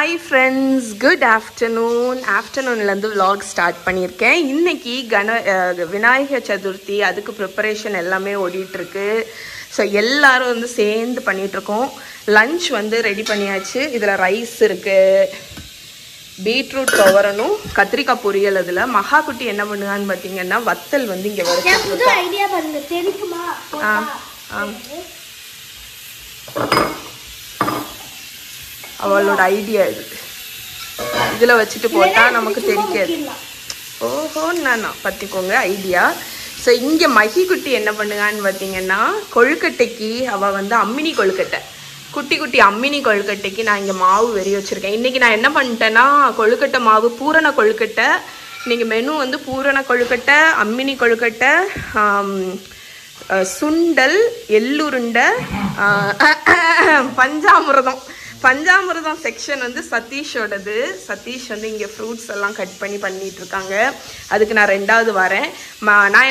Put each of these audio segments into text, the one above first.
Hi friends, good afternoon. ஆஃப்டர்நூன்லேருந்து vlog start பண்ணியிருக்கேன். இன்றைக்கி விநாயகர் சதுர்த்தி, அதுக்கு ப்ரிப்பரேஷன் எல்லாமே ஓடிட்டுருக்கு. ஸோ எல்லோரும் வந்து சேர்ந்து பண்ணிகிட்ருக்கோம். லன்ச் வந்து ரெடி பண்ணியாச்சு. இதில் ரைஸ் இருக்குது, பீட்ரூட் துவரணும், கத்திரிக்காய் பொரியல். அதில் மகா குட்டி என்ன பண்ணுவான்னு பார்த்தீங்கன்னா வத்தல் வந்து இங்கே வரும். ஐடியா பண்ணுங்க, தெரியுமா? அவளோட ஐடியா இது. இதில் வச்சுட்டு போட்டால் நமக்கு தெரியாது. ஓஹோ, நான் பற்றிக்கோங்க ஐடியா. ஸோ இங்கே மகி குட்டி என்ன பண்ணுவான்னு பார்த்தீங்கன்னா கொழுக்கட்டைக்கு அவள் வந்து அம்மினி கொழுக்கட்டை, குட்டி குட்டி அம்மினி கொழுக்கட்டைக்கு நான் இங்கே மாவு வெறி வச்சுருக்கேன். இன்றைக்கி நான் என்ன பண்ணிட்டேன்னா கொழுக்கட்டை மாவு, பூரண கொழுக்கட்டை. இன்றைக்கி மெனு வந்து பூரண கொழுக்கட்டை, அம்மினி கொழுக்கட்டை, சுண்டல், எள்ளுருண்டை, பஞ்சாமிரதம் செக்ஷன் வந்து சதீஷோடது. சதீஷ் வந்து இங்கே ஃப்ரூட்ஸ் எல்லாம் கட் பண்ணிட்டுருக்காங்க. அதுக்கு நான் ரெண்டாவது வரேன். நான்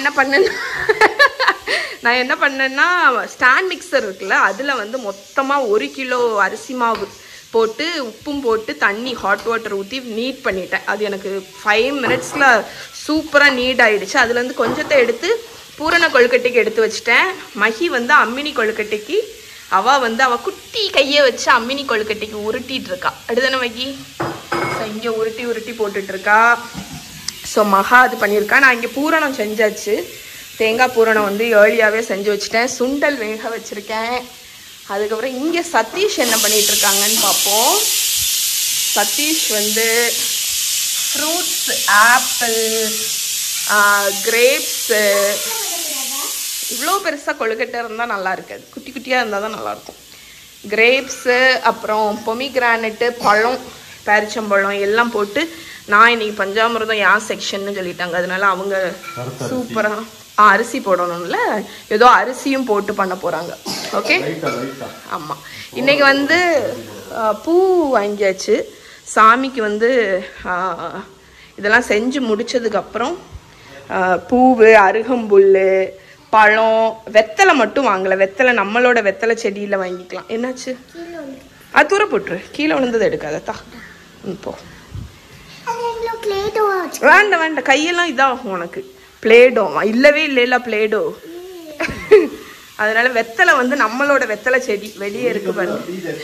என்ன பண்ணேன்னா ஸ்டாண்ட் மிக்சர் இருக்குல்ல, அதில் வந்து மொத்தமாக 1 கிலோ அரிசி மாவு போட்டு உப்பும் போட்டு தண்ணி ஹாட் வாட்டர் ஊற்றி நீட் பண்ணிட்டேன். அது எனக்கு 5 மினிட்ஸில் சூப்பராக நீட் ஆகிடுச்சு. அதுலேருந்து கொஞ்சத்தை எடுத்து பூரண கொழுக்கட்டைக்கு எடுத்து வச்சிட்டேன். மகி வந்து அம்மினி கொழுக்கட்டைக்கு அவள் குட்டி கையை வச்சு அம்மினி கொழுக்கட்டைக்கு உருட்டிகிட்டு இருக்கா. அடுத்தானே மகி? ஸோ இங்கே உருட்டி போட்டுட்ருக்கா. ஸோ மகா அது பண்ணியிருக்கா. நான் இங்கே பூரணம் செஞ்சாச்சு. தேங்காய் பூரணம் வந்து ஏர்லியாகவே செஞ்சு வச்சுட்டேன். சுண்டல் வேக வச்சுருக்கேன். அதுக்கப்புறம் இங்கே சதீஷ் என்ன பண்ணிகிட்ருக்காங்கன்னு பார்ப்போம். சதீஷ் வந்து ஃப்ரூட்ஸ், ஆப்பிள், கிரேப்ஸு, இவ்வளோ பெருசாக கொழுக்கட்டை இருந்தால் நல்லா இருக்காது, குட்டி குட்டியாக இருந்தால் தான் நல்லாயிருக்கும். கிரேப்ஸு, அப்புறம் பொமிகிரானட்டு, பழம், பேரிச்சம்பழம் எல்லாம் போட்டு நான் இன்றைக்கி பஞ்சாமிரதம் யார் செக்ஷன்னு சொல்லிட்டாங்க. அதனால அவங்க சூப்பராக அரிசி போடணும்ல, ஏதோ அரிசியும் போட்டு பண்ண போகிறாங்க. ஓகே, ஆமாம். இன்றைக்கி வந்து பூ வாங்கியாச்சு. சாமிக்கு வந்து இதெல்லாம் செஞ்சு முடித்ததுக்கப்புறம் பூவு, அருகம்புல், பழம், வெத்தலை மட்டும் வாங்கலை. வெத்தலை நம்மளோட வெத்தலை செடியில் வாங்கிக்கலாம். என்னாச்சு? அது தூர போட்டுரு, கீழே விழுந்தது எடுக்காதத்தா. போ, வேண்டாம், கையெல்லாம் இதாகும் உனக்கு. பிளேடோ இல்லவே இல்லைல்ல, பிளேடோ. அதனால வெத்தலை வந்து நம்மளோட வெத்தலை செடி வெளியே இருக்கு பாருங்க.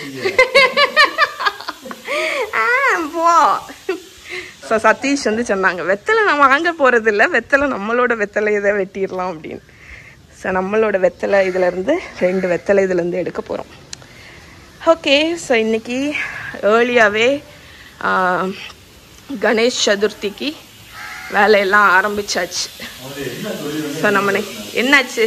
போ. ஸோ சதீஷ் வந்து சொன்னாங்க வெத்தலை நான் வாங்க போகிறது இல்லை, வெத்தலை நம்மளோட வெத்தலை இதை வெட்டிடலாம் அப்படின்னு. ஸோ நம்மளோட வெத்தலை இதிலேருந்து 2 வெத்தலை இதுலேருந்து எடுக்க போகிறோம். ஓகே, ஸோ இன்றைக்கி ஏர்லியாகவே கணேஷ் சதுர்த்திக்கு வேலையெல்லாம் ஆரம்பிச்சாச்சு. ஸோ என்னாச்சு?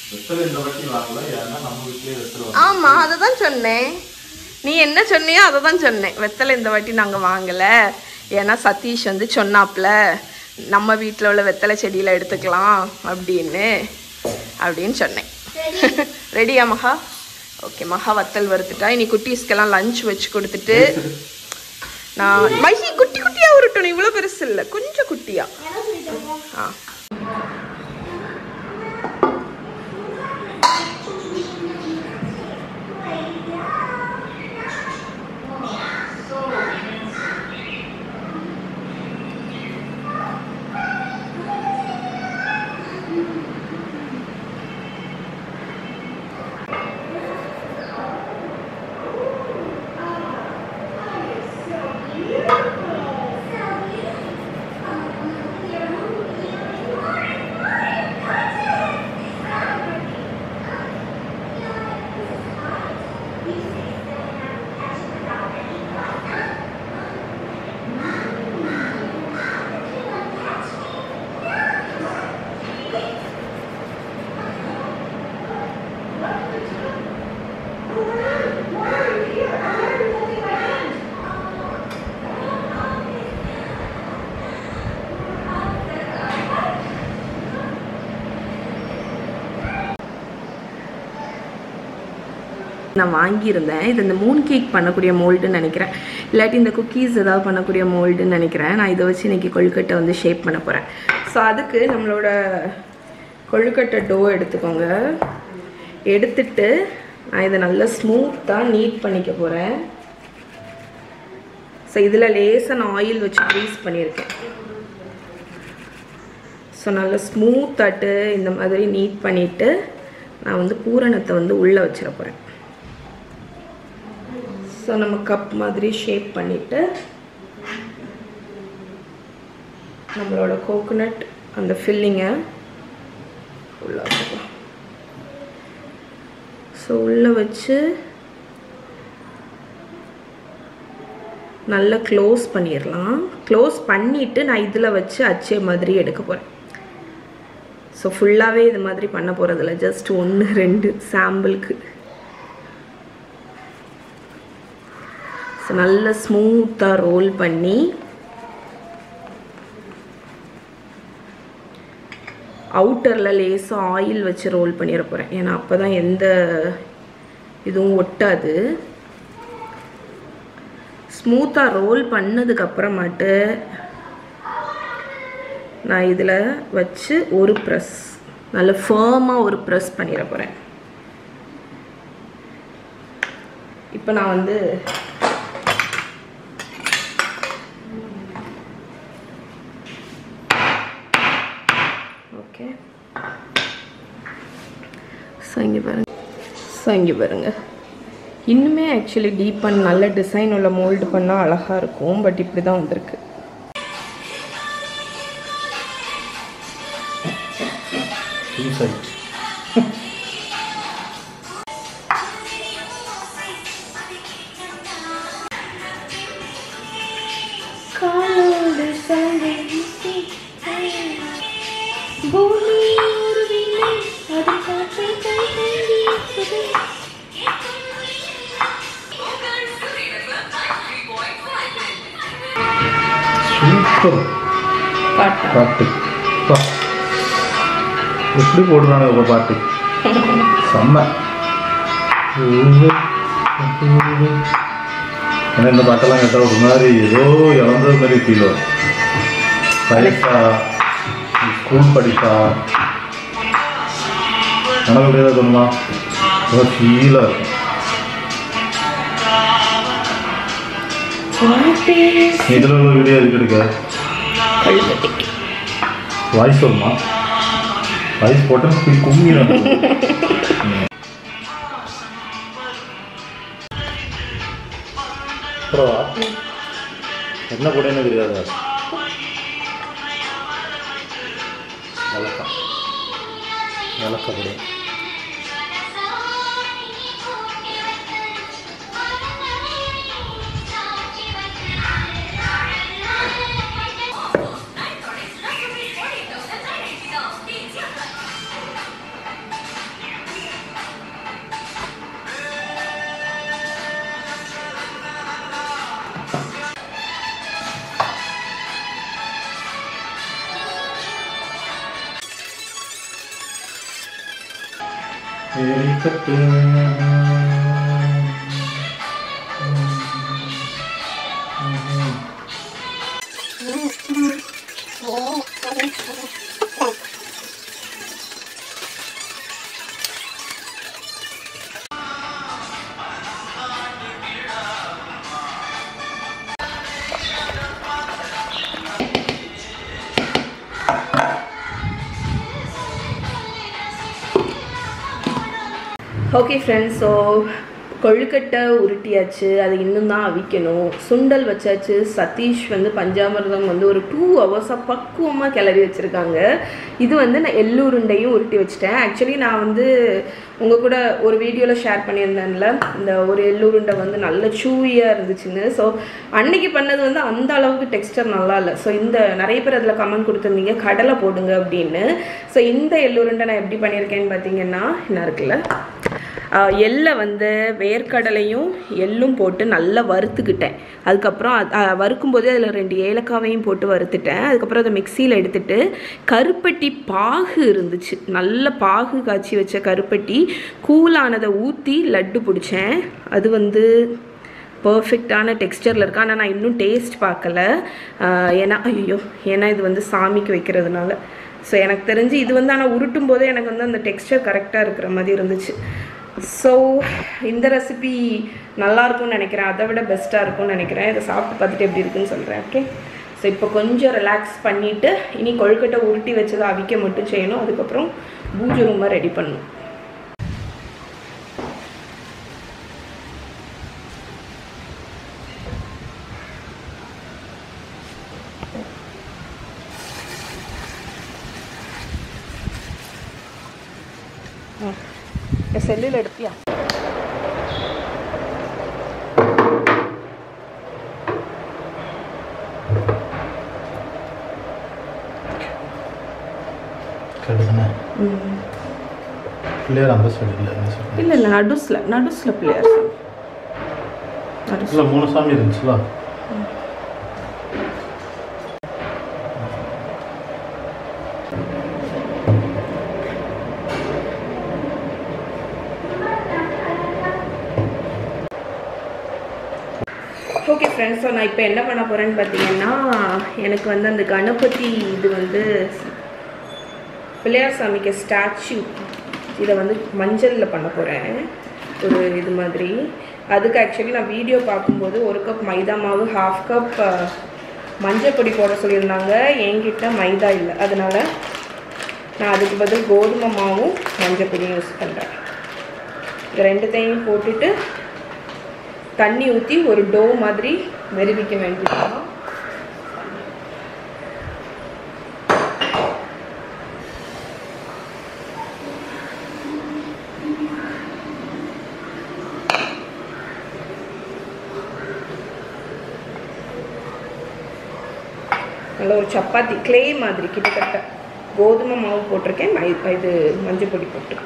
ஆமாம், அதை தான் சொன்னேன். நீ என்ன சொன்னியோ அதை தான் சொன்னேன். வெத்தலை இந்த வாட்டி நாங்கள் வாங்கலை, ஏன்னா சதீஷ் வந்து சொன்னாப்புல நம்ம வீட்டில் உள்ள வெத்தலை செடியில் எடுத்துக்கலாம் அப்படின்னு சொன்னேன். ரெடியா மகா? ஓகே, மகா வத்தல் வறுத்துட்டா. இனி குட்டீஸ்க்கெல்லாம் லஞ்ச் வச்சு கொடுத்துட்டு நான் மகி குட்டி குட்டியாக உருட்டணும். இவ்வளோ பெருசு இல்லை, கொஞ்சம் குட்டியா. நான் வாங்கியிருந்தேன். இது இந்த மூன் கேக் பண்ணக்கூடிய மோல்டுன்னு நினைக்கிறேன், இல்லாட்டி இந்த குக்கீஸ் ஏதாவது பண்ணக்கூடிய மோல்டுன்னு நினைக்கிறேன். நான் இதை வச்சு இன்றைக்கி கொழுக்கட்டை வந்து ஷேப் பண்ண போகிறேன். ஸோ அதுக்கு நம்மளோட கொழுக்கட்டை டோ எடுத்துக்கோங்க. எடுத்துட்டு நான் இதை நல்லா ஸ்மூத்தாக நீட் பண்ணிக்க போகிறேன். ஸோ இதில் லேசாக நான் ஆயில் வச்சு க்ரீஸ் பண்ணியிருக்கேன். ஸோ நல்லா ஸ்மூத்தாட்டு இந்த மாதிரி நீட் பண்ணிவிட்டு நான் வந்து பூரணத்தை வந்து உள்ளே வச்சிட போகிறேன். ஸோ நம்ம கப் மாதிரி ஷேப் பண்ணிவிட்டு நம்மளோட கோகோனட் அந்த ஃபில்லிங்கை உள்ளே வச்சுக்கலாம். ஸோ உள்ளே வச்சு நல்லா க்ளோஸ் பண்ணிடலாம். க்ளோஸ் பண்ணிவிட்டு நான் இதில் வச்சு அச்சே மாதிரி எடுக்க போகிறேன். ஸோ ஃபுல்லாகவே இது மாதிரி பண்ண போகிறதில்ல, ஜஸ்ட் 1-2 சாம்பிளுக்கு. ஸோ நல்லா ஸ்மூத்தாக ரோல் பண்ணி அவுட்டரில் லேசாக ஆயில் வச்சு ரோல் பண்ணிட போகிறேன். ஏன்னா அப்போ தான் எந்த இதுவும் ஒட்டாது. ஸ்மூத்தாக ரோல் பண்ணதுக்கப்புறமாட்டு நான் இதில் வச்சு ஒரு ப்ரெஸ், நல்ல ஃபர்மாக ஒரு ப்ரெஸ் பண்ணிட போகிறேன். இப்போ நான் வந்து ஓகே இங்கே பாருங்க இன்னுமே ஆக்சுவலி டீப் பண்ண நல்ல டிசைன் உள்ள மோல்டு பண்ணால் அழகாக இருக்கும். பட் இப்படி தான் வந்திருக்கு. பாட்டு எப்படி போடுறாங்க உங்க பாட்டு செம்ம. ஏன்னா இந்த பாட்டெல்லாம் கேட்டால் ஒரு மாதிரி ஏதோ இழந்தது மாதிரி ஃபீல் வரும். படிப்பா ஸ்கூல் படிப்பா எனக்கு அப்படியே தோணுமா ரொம்ப ஃபீலாக இருக்கும். இதில் ஒரு வீடியோ இருக்கு எடுக்க வாய்ஸ் வருமா? வாய்ஸ் போட்டால் கும்மிடும். என்ன போட்டேன்னு தெரியாது. விளக்கப்படி ஓகே ஃப்ரெண்ட்ஸ், ஸோ கொழுக்கட்டை உருட்டியாச்சு, அது இன்னும் தான் அவிக்கணும். சுண்டல் வச்சாச்சு. சதீஷ் வந்து பஞ்சாமிர்தம் வந்து ஒரு 2 ஹவர்ஸாக பக்குவமாக கிளறி வச்சுருக்காங்க. இது வந்து நான் எள்ளுருண்டையும் உருட்டி வச்சுட்டேன். ஆக்சுவலி நான் வந்து உங்கள் கூட ஒரு வீடியோவில் ஷேர் பண்ணியிருந்தேன்ல, இந்த ஒரு எள்ளுருண்டை வந்து நல்ல சூவியாக இருந்துச்சுன்னு. ஸோ அன்னைக்கு பண்ணது வந்து அந்த அளவுக்கு டெக்ஸ்டர் நல்லா இல்லை. ஸோ இந்த நிறைய பேர் அதில் கமெண்ட் கொடுத்துருந்தீங்க கடலை போடுங்க அப்படின்னு. ஸோ இந்த எள்ளுருண்டை நான் எப்படி பண்ணியிருக்கேன்னு பார்த்தீங்கன்னா, என்ன இருக்குல்ல, எள்ளை வந்து வேர்க்கடலையும் எள்ளும் போட்டு நல்லா வறுத்துக்கிட்டேன். அதுக்கப்புறம் வறுக்கும்போதே அதில் 2 ஏலக்காவையும் போட்டு வறுத்துட்டேன். அதுக்கப்புறம் அதை மிக்சியில் எடுத்துட்டு கருப்பட்டி பாகு இருந்துச்சு, நல்ல பாகு காய்ச்சி வச்ச கருப்பட்டி கூலானதை ஊற்றி லட்டு பிடிச்சேன். அது வந்து பர்ஃபெக்டான டெக்ஸ்டரில் இருக்கு. ஆனால் நான் இன்னும் டேஸ்ட் பார்க்கல. ஏன்னா இது வந்து சாமிக்கு வைக்கிறதுனால. ஸோ எனக்கு தெரிஞ்சு இது வந்து ஆனால் உருட்டும் போதே எனக்கு வந்து அந்த டெக்ஸ்டர் கரெக்டாக இருக்கிற மாதிரி இருந்துச்சு. ஸோ இந்த ரெசிபி நல்லா இருக்கும்னு நினைக்கிறேன், அதை விட பெஸ்ட்டாக இருக்கும்னு நினைக்கிறேன். இதை சாப்பிட்டு பார்த்துட்டு எப்படி இருக்குன்னு சொல்கிறேன். ஓகே, ஸோ இப்போ கொஞ்சம் ரிலாக்ஸ் பண்ணிவிட்டு இனி கொழுக்கட்டை உருட்டி வச்சதை அவிக்க மட்டும் செய்யணும். அதுக்கப்புறம் பூஜை ரூமை ரெடி பண்ணணும். செல்லில் எடுத்தியா? பிள்ளையார் அந்த சைடு இல்லை இல்லை நடுஸில் பிள்ளையார் இல்லை 3 சாமி இருந்துச்சுல. ஓகே ஃப்ரெண்ட்ஸ், ஸோ நான் இப்போ என்ன பண்ண போகிறேன்னு பார்த்தீங்கன்னா, எனக்கு வந்து அந்த கணபதி இது வந்து பிள்ளையார் சாமிக்கு ஸ்டாச்சு, இதை வந்து மஞ்சளில் பண்ண போகிறேன் ஒரு இது மாதிரி. அதுக்கு ஆக்சுவலி நான் வீடியோ பார்க்கும்போது 1 கப் மைதா மாவு, 1/2 கப் மஞ்சள் பொடி போட சொல்லியிருந்தாங்க. என்கிட்ட மைதா இல்லை, அதனால் நான் அதுக்கு பதில் கோதுமை மாவும் மஞ்சள் பொடியும் யூஸ் பண்ணுறேன். இது 2த்தையும் போட்டுட்டு தண்ணி ஊற்றி ஒரு டோ மாதிரி வெறுவிக்க வேண்டியதான். நல்ல ஒரு சப்பாத்தி கிளே மாதிரி கிட்டத்தட்ட. கோதுமை மாவு போட்டிருக்கேன், இது மஞ்சள் பொடி போட்டிருக்கேன்.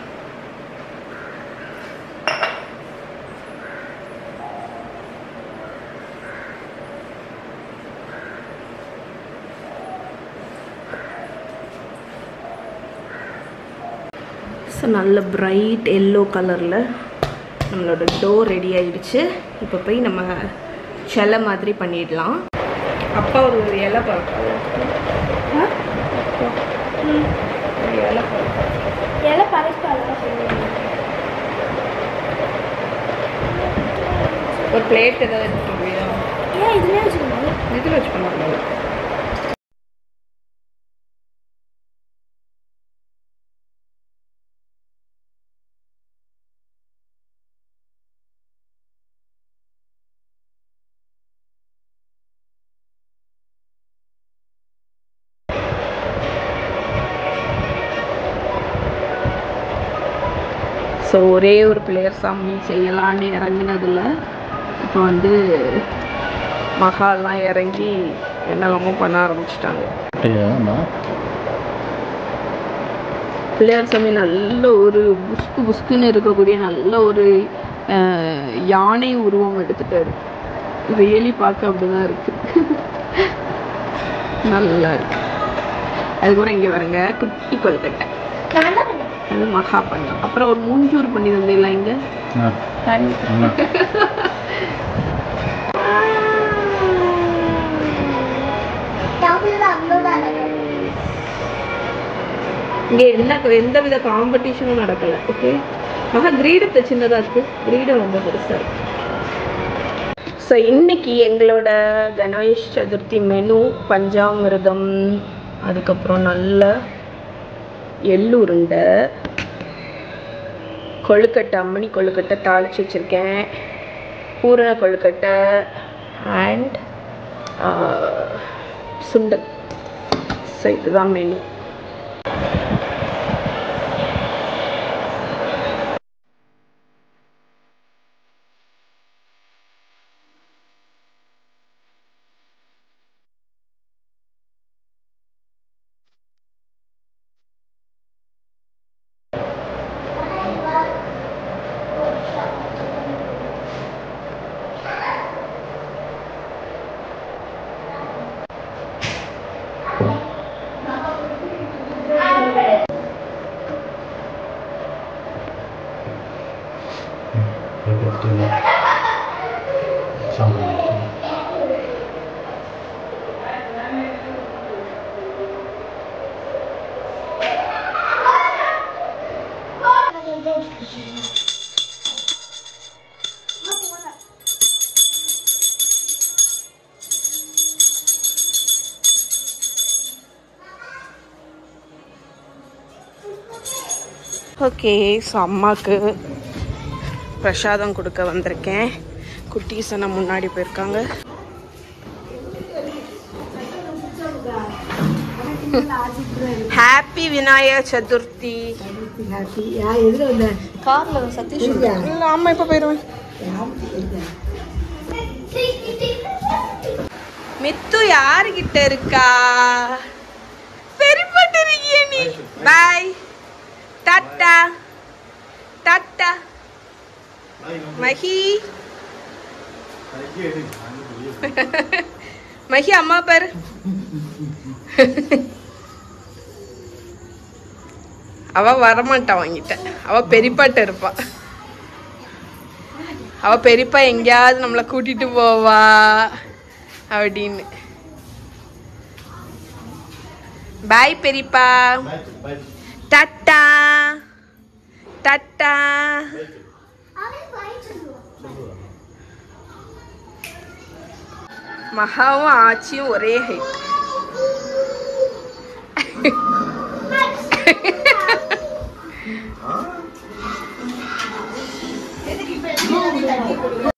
ஸோ நல்ல பிரைட் எல்லோ கலரில் நம்மளோட டோ ரெடி ஆகிடுச்சு. இப்போ போய் நம்ம சிலை மாதிரி பண்ணிடலாம். அப்பா ஒரு இலை பார்க்க ஒரு பிளேட் ஏதாவது எடுத்துக்கிறியா? இதில் வச்சு பண்ணக்கூடாது. ஸோ ஒரே ஒரு பிள்ளையார் சாமி செய்யலான்னு இறங்கினதில் இப்போ வந்து மகாலாம் இறங்கி என்னெல்லாமோ பண்ண ஆரம்பிச்சிட்டாங்க. பிள்ளையார் சாமி நல்ல ஒரு புஸ்குன்னு இருக்கக்கூடிய நல்ல ஒரு யானை உருவம் எடுத்துட்டாரு. ரியலி பார்க்க அப்படிதான் இருக்கு, நல்லா இருக்கு. அதுக்கப்புறம் இங்கே வருங்க குட்டி கொல்கட்டை, அது மகா பண்ணி. அப்புறம் ஒரு மூஞ்சூர் பண்ணி தந்தீங்களா இங்க? இங்க எந்த வித காம்படிஷனும் நடக்கல. ஓகே, ஆக கிரீடத்தை சின்னதா இருக்கு, கிரீடம் ரொம்ப பெருசா இருக்கு. ஸோ இன்னைக்கு எங்களோட கணேஷ் சதுர்த்தி மெனு பஞ்சாமிர்தம், அதுக்கப்புறம் நல்ல எள்ளு உருண்டை, கொழுக்கட்டை, அம்மணி கொழுக்கட்டை தாளிச்சு வச்சுருக்கேன், பூரண கொழுக்கட்டை அண்ட் சுண்டல். ஸோ இதுதான் மெனு. ஓகே, ஸோ அம்மாவுக்கு பிரசாதம் கொடுக்க வந்திருக்கேன். குட்டீஸனை முன்னாடி போயிருக்காங்க. ஹாப்பி விநாயகர் சதுர்த்தி. கார்ல சதீஷ் இல்ல, அம்மா இப்ப போயிருவேன். மித்து யாருகிட்ட இருக்கா? பெரியப்பட்டு இருக்கிய நீ. Bye, tata tata. Mahi Mahi அம்மா பாரு. அவ வரமாட்டா வாங்கிட்ட. அவ பெரியப்பாட்ட இருப்பா. அவ பெரியப்பா எங்கேயாவது நம்மளை கூட்டிட்டு போவா அப்படின்னு. பாய் பெரியப்பா. Tata tata. மகாவும் ஆச்சியும் ஒரே ஹைட்.